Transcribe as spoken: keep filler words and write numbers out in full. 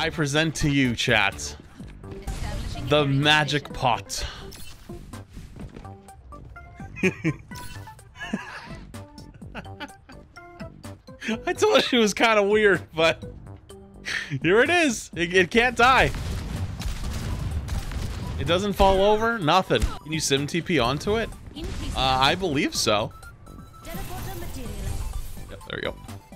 I present to you, chat, the magic pot. I told you it was kind of weird, but here it is. It, it can't die. It doesn't fall over. Nothing. Can you sim T P onto it? Uh, I believe so. Yep, there we go.